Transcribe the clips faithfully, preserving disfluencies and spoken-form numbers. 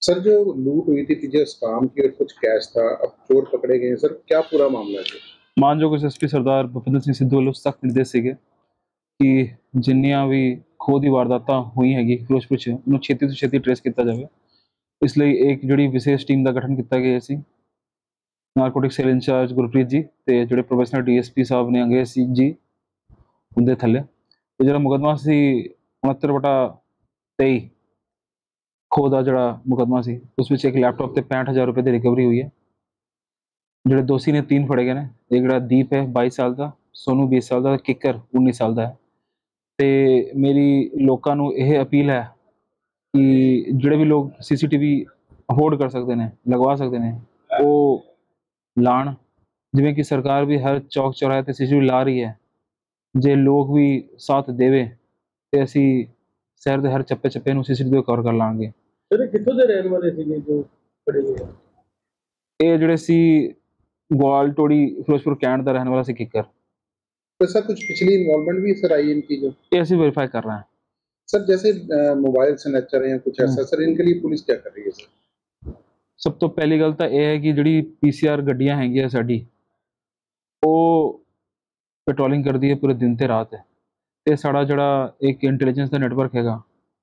Sir, जो लूट हुई थी तीजे स्टाम की और कुछ कैश था, अब चोर पकड़े गए हैं सर, क्या पूरा मामला है? ਮਾਨਯੋਗ ਐਸਐਸਪੀ ਸਰਦਾਰ ਭੁਪਿੰਦਰ ਸਿੰਘ ਸਿੱਧੂ ਵੱਲੋਂ ਸਖਤ ਨਿਰਦੇਸ਼ ਸੀਗੇ ਕਿ ਜਿੰਨੀਆਂ ਵੀ ਖੋਹ ਦੀ ਵਾਰਦਾਤਾਂ ਹੋਈ ਹੈਗੀ ਫਿਰੋਜ਼ਪੁਰ 'ਚ ਉਹਨੂੰ ਛੇਤੀ ਤੋਂ ਛੇਤੀ ਟਰੇਸ ਕੀਤਾ ਜਾਵੇ। ਇਸ ਲਈ ਇੱਕ ਜਿਹੜੀ ਵਿਸ਼ੇਸ਼ ਟੀਮ ਦਾ ਗਠਨ ਕੀਤਾ ਗਿਆ ਸੀ। Narcotic cell incharge Gurpreet ji ਤੇ ਜਿਹੜੇ ਪ੍ਰੋਫੈਸ਼ਨਲ ਡੀਐਸਪੀ ਸਾਹਿਬ ਨੇ ਅੰਗਰੇਜ਼ ਸਿੰਘ ਜੀ ਉਹਦੇ ਥੱਲੇ ਤੇ ਜਿਹੜਾ ਮੁਕੱਦਮਾ ਸੀ ਉਣੱਤਰ ਵਟਾ ਤੇਈ ਖੋਹ ਦਾ ਜਿਹੜਾ ਮੁਕੱਦਮਾ ਸੀ ਉਸ ਵਿੱਚ ਇੱਕ ਲੈਪਟਾਪ ਤੇ ਪੈਂਹਠ ਹਜ਼ਾਰ ਰੁਪਏ ਦੀ ਰਿਕਵਰੀ ਹੋਈ ਹੈ। ਜਿਹੜੇ ਦੋਸ਼ੀ ਨੇ तीन ਫੜੇ ਗਏ ਨੇ। ਇੱਕ ਜਿਹੜਾ ਦੀਪ ਹੈ ਬਾਈ ਸਾਲ ਦਾ, ਸੋਨੂ बीस ਸਾਲ ਦਾ, ਕਿੱਕਰ ਉੱਨੀ ਸਾਲ ਦਾ ਹੈ। ਤੇ ਮੇਰੀ ਲੋਕਾਂ ਨੂੰ ਇਹ ਅਪੀਲ ਹੈ ਕਿ ਜਿਹੜੇ ਵੀ ਲੋਕ ਸੀਸੀਟੀਵੀ ਅਫੋਰਡ ਕਰ ਸਕਦੇ ਨੇ, ਲਗਵਾ ਸਕਦੇ ਨੇ, ਉਹ ਲਾਣ। ਜਿਵੇਂ ਕਿ ਸਰਕਾਰ ਵੀ ਹਰ ਚੌਕ ਚੌਰਾਹੇ ਤੇ ਸੀਸੀਟੀਵੀ ਲਾ ਰਹੀ ਹੈ। ਜੇ ਲੋਕ ਵੀ ਸਾਥ ਦੇਵੇ ਤੇ ਅਸੀਂ ਸ਼ਹਿਰ ਦੇ ਹਰ ਚੱਪੇ ਚੱਪੇ ਨੂੰ ਸੀਸੀਟੀਵੀ ਕਵਰ ਕਰ ਲਾਂਗੇ। ਸਰ, ਇਹ ਕਿੱਥੋਂ ਦੇ ਰਹਿਣ ਵਾਲੇ ਸੀਗੇ ਜੋ ਫੜੇ ਗਏ? ਇਹ ਜਿਹੜੇ ਸੀ ग्वाल टोड़ी फिरोजपुर कैंट का रहने वाला से किकर। तो सर, कुछ पिछली इन्वॉल्वमेंट भी सर आई इनकी? जो ये ऐसे वेरीफाई कर रहे हैं सर, जैसे मोबाइल स्नैचर या कुछ ऐसा, सर इनके लिए पुलिस क्या कर रही है सर? सब तो पहली गल तो यह है कि जी पीसीआर गड्डियां हैगियां साडी वो पेट्रोलिंग करती है पूरे दिन ते रात है। ते साड़ा जड़ा एक इंटैलीजेंस का नेटवर्क हैगा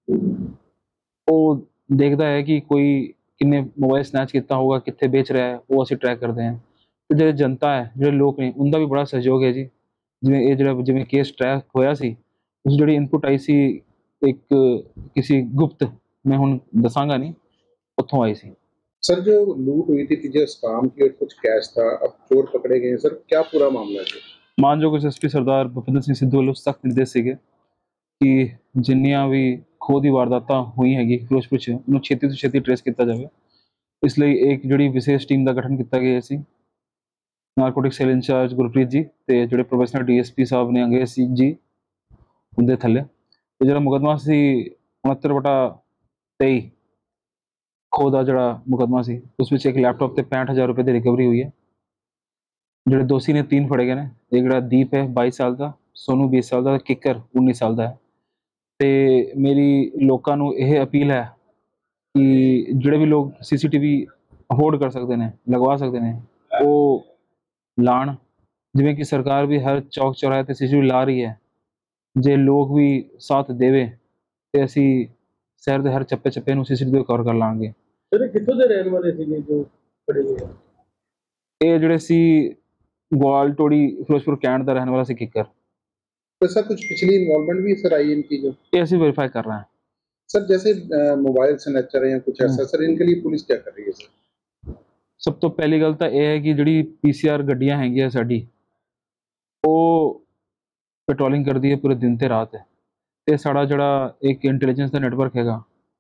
वो देखता है कि कोई किन्ने मोबाइल स्नैच किया होगा, कित्थे बेच रहा है, वो असीं ट्रैक करते हैं। ਤੇ ਜਿਹੜੇ ਜਨਤਾ ਹੈ, ਜਿਹੜੇ ਲੋਕ ਨੇ, ਉਹਦਾ ਵੀ ਬੜਾ ਸਹਿਯੋਗ ਹੈ ਜੀ। ਜਿਵੇਂ ਇਹ ਜਿਹੜਾ ਜਿਵੇਂ ਕੇਸ ਟਰੈਕ ਹੋਇਆ ਸੀ, ਉਸ ਜਿਹੜੀ ਇਨਪੁਟ ਆਈ ਸੀ ਇੱਕ ਕਿਸੇ ਗੁਪਤ, ਮੈਂ ਹੁਣ ਦੱਸਾਂਗਾ ਨਹੀਂ, ਉੱਥੋਂ ਆਈ ਸੀ। सर, जो लूट हुई थी तीजे स्टाम की और कुछ कैश था, अब चोर पकड़े गए हैं सर, क्या पूरा मामला है? ਮਾਨਯੋਗ ਐਸਐਸਪੀ ਸਰਦਾਰ ਭੁਪਿੰਦਰ ਸਿੰਘ ਸਿੱਧੂ ਵੱਲੋਂ ਸਖਤ ਨਿਰਦੇਸ਼ ਸੀਗੇ ਕਿ ਜਿੰਨੀਆਂ ਵੀ ਖੋਹ ਦੀ ਵਾਰਦਾਤਾਂ ਹੋਈ ਹੈਗੀ ਫਿਰੋਜ਼ਪੁਰ 'ਚ ਉਹਨੂੰ ਛੇਤੀ ਤੋਂ ਛੇਤੀ ਟਰੇਸ ਕੀਤਾ ਜਾਵੇ। ਇਸ ਲਈ ਇੱਕ ਜਿਹੜੀ ਵਿਸ਼ੇਸ਼ ਟੀਮ ਦਾ ਗਠਨ ਕੀਤਾ ਗਿਆ ਸੀ। Narcotic cell incharge Gurpreet ji ਤੇ ਜਿਹੜੇ ਪ੍ਰੋਫੈਸ਼ਨਲ ਡੀਐਸਪੀ ਸਾਹਿਬ ਨੇ ਅੰਗਰੇਜ਼ ਸਿੰਘ ਜੀ ਉਹਦੇ ਥੱਲੇ ਤੇ ਜਿਹੜਾ ਮੁਕੱਦਮਾ ਸੀ ਉਣੱਤਰ ਵਟਾ ਤੇਈ ਖੋਹ ਦਾ ਜਿਹੜਾ ਮੁਕੱਦਮਾ ਸੀ ਉਸ ਵਿੱਚ ਇੱਕ ਲੈਪਟਾਪ ਤੇ ਪੈਂਹਠ ਹਜ਼ਾਰ ਰੁਪਏ ਦੀ ਰਿਕਵਰੀ ਹੋਈ ਹੈ। ਜਿਹੜੇ ਦੋਸ਼ੀ ਨੇ तीन ਫੜੇ ਗਏ ਨੇ। ਇੱਕ ਜਿਹੜਾ ਦੀਪ ਹੈ ਬਾਈ ਸਾਲ ਦਾ, ਸੋਨੂ बीस ਸਾਲ ਦਾ, ਕਿੱਕਰ ਉੱਨੀ ਸਾਲ ਦਾ ਹੈ। ਤੇ ਮੇਰੀ ਲੋਕਾਂ ਨੂੰ ਇਹ ਅਪੀਲ ਹੈ ਕਿ ਜਿਹੜੇ ਵੀ ਲੋਕ ਸੀਸੀਟੀਵੀ ਅਫੋਰਡ ਕਰ ਸਕਦੇ ਨੇ, ਲਗਵਾ ਸਕਦੇ ਨੇ, ਉਹ ਲਾਣ। ਜਿਵੇਂ ਕਿ ਸਰਕਾਰ ਵੀ ਹਰ ਚੌਕ ਚੌਰਾਹੇ ਤੇ ਸੀਸੀਟੀਵੀ ਲਾ ਰਹੀ ਹੈ। ਜੇ ਲੋਕ ਵੀ ਸਾਥ ਦੇਵੇ ਤੇ ਅਸੀਂ ਸ਼ਹਿਰ ਦੇ ਹਰ ਚੱਪੇ ਚੱਪੇ ਨੂੰ ਸੀਸੀਟੀਵੀ ਕਵਰ ਕਰ ਲਾਂਗੇ। ਸਰ, ਇਹ ਕਿੱਥੋਂ ਦੇ ਰਹਿਣ ਵਾਲੇ ਸੀਗੇ ਜੋ ਫੜੇ ਗਏ? ਇਹ ਜਿਹੜੇ ਸੀ ग्वाल टोड़ी फिरोजपुर कैंट का रहने वाला से किकर। तो सर, कुछ पिछली इन्वॉल्वमेंट भी सर आई इनकी? जो ये ऐसे वेरीफाई कर रहे हैं सर, जैसे मोबाइल स्नैचर या कुछ ऐसा, सर इनके लिए पुलिस क्या कर रही है सर? सब तो पहली गल तो यह है कि जी पीसीआर गड्डियां हैगियां साडी वो पेट्रोलिंग करती है पूरे दिन ते रात है। ते साड़ा जड़ा एक इंटैलीजेंस का नेटवर्क हैगा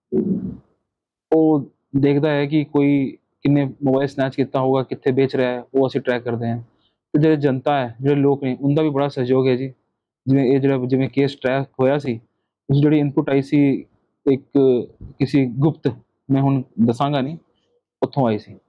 वो देखता है कि कोई किन्ने मोबाइल स्नैच किया होगा, कित्थे बेच रहा है, वो असीं ट्रैक करते हैं। ਤੇ ਜਿਹੜੇ ਜਨਤਾ ਹੈ, ਜਿਹੜੇ ਲੋਕ ਨੇ, ਉਹਦਾ ਵੀ ਬੜਾ ਸਹਿਯੋਗ ਹੈ ਜੀ। ਜਿਵੇਂ ਇਹ ਜਿਹੜਾ ਜਿਵੇਂ ਕੇਸ ਟਰੈਕ ਹੋਇਆ ਸੀ ਉਸ ਜਿਹੜੀ ਇਨਪੁਟ ਆਈ ਸੀ ਇੱਕ ਕਿਸੇ ਗੁਪਤ, ਮੈਂ ਹੁਣ ਦੱਸਾਂਗਾ ਨਹੀਂ, ਉੱਥੋਂ ਆਈ ਸੀ।